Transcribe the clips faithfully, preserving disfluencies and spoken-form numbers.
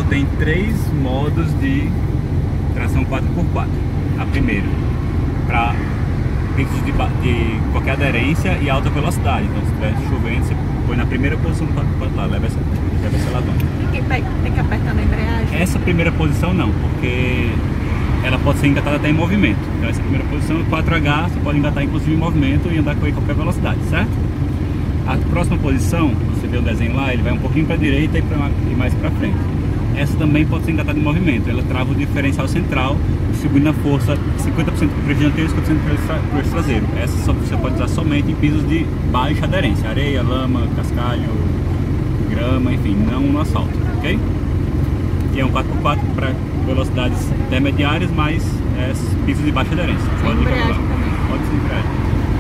tem três modos de tração quatro por quatro. A primeira, para picos de, de qualquer aderência e alta velocidade. Então, se estiver chovendo, você põe na primeira posição do quatro por quatro lá, leva essa, leva essa alavanca. E quem pega, tem que apertar na embreagem? Essa primeira posição não, porque ela pode ser engatada até em movimento. Então essa primeira posição, quatro H, você pode engatar inclusive em movimento e andar com ele em qualquer velocidade, certo? A próxima posição, você vê o desenho lá, ele vai um pouquinho para a direita e, pra, e mais para frente. Essa também pode ser engatada em movimento. Ela trava o diferencial central, distribuindo a força cinquenta por cento para o eixo dianteiro e cinquenta por cento para o eixo traseiro. Essa só, você pode usar somente em pisos de baixa aderência, areia, lama, cascalho, grama, enfim, não no asfalto, ok? E é um quatro por quatro para velocidades intermediárias, mas é, pisos de baixa aderência. Sem Pode embreagem regular. também. Pode ser embreagem.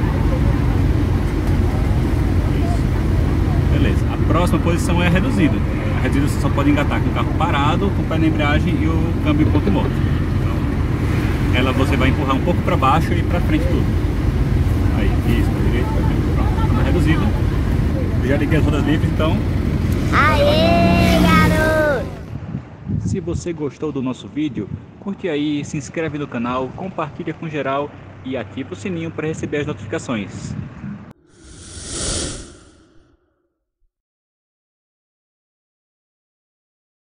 Isso. Beleza. A próxima posição é a reduzida. A reduzida você só pode engatar com o carro parado, com o pé na embreagem e o câmbio em ponto morto. Então, ela você vai empurrar um pouco para baixo e para frente tudo. Aí, isso, para direita, para frente. Pronto. Na reduzida. Eu já liguei as rodas livres, então. Aê, garoto! Se você gostou do nosso vídeo, curte aí, se inscreve no canal, compartilha com geral e ativa o sininho para receber as notificações.